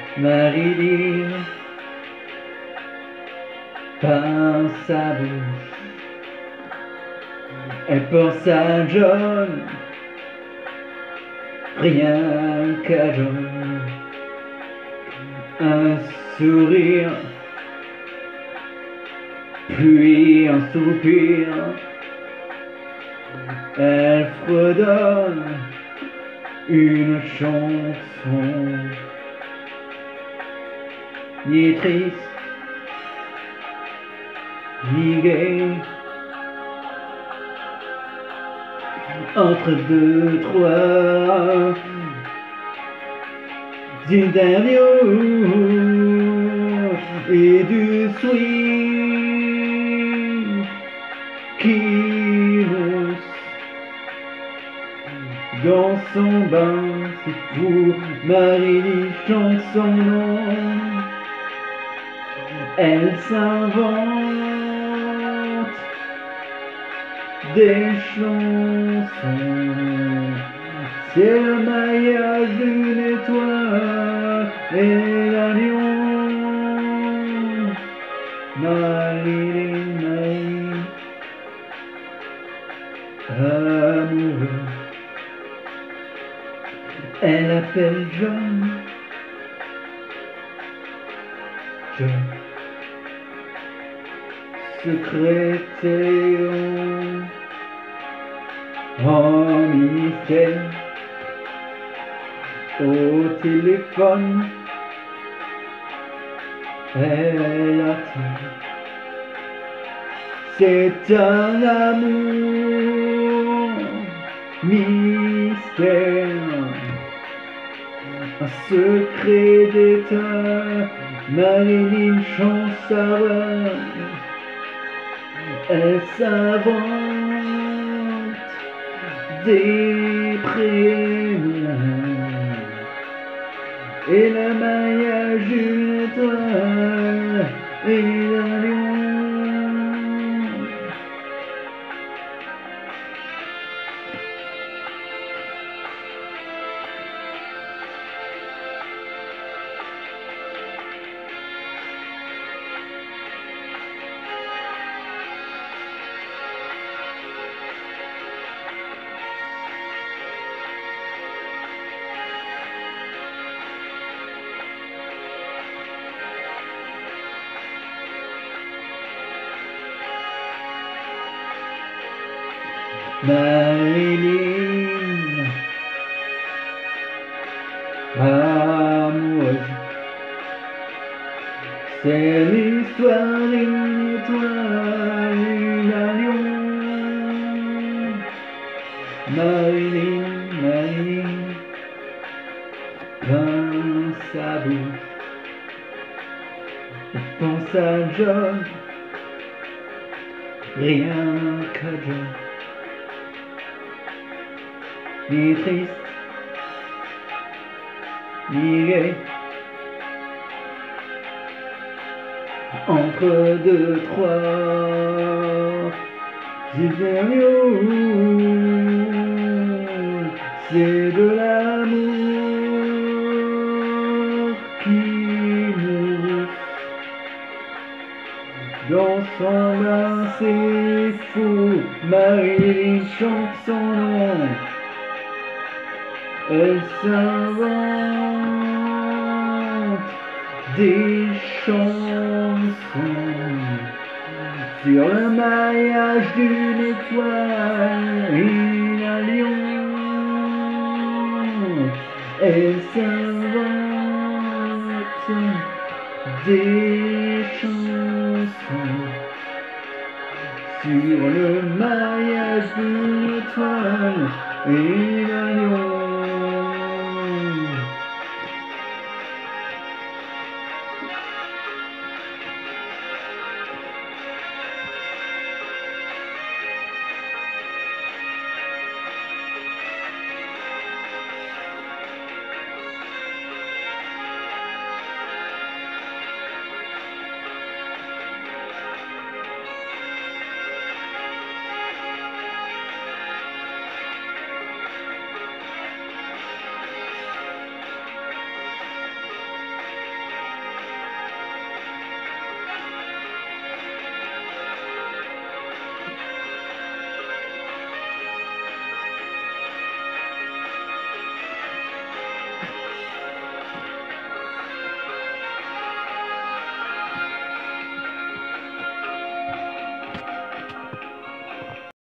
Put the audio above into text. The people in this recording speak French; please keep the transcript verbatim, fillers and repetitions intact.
Marilyn par sa bouche. Elle pense à John, rien qu'à John. Un sourire, puis un soupir. Elle fredonne une chanson, ni triste, ni gaie. Entre deux, trois interviews et du swing qui mousse dans son bain. C'est fou, Marilyn chante son nom. Elle s'invente des chansons. C'est le maillage d'une étoile et la lion. Marilyn, Marilyn, amoureux. Elle appelle John, John, secrétaire en ministère. Au téléphone, elle attend. C'est un amour mystère, un secret d'état. Marilyn chante sa voix, elle s'invente des prénoms et le maillage d'une étoile et la lion. Marilyn, amoureuse, c'est l'histoire d'une étoile et d'un lion. Marilyn, Marilyn, dans sa bouche, elle pense à John, rien qu'à John. Ni triste, ni gai, entre deux, trois interviews, c'est de l'amour qui mousse dans son bain. C'est fou, Marilyn chante son nom. Elle s'invente des chansons sur le maillage d'une étoile et un lion. Elle s'invente des chansons sur le maillage d'une étoile et un lion.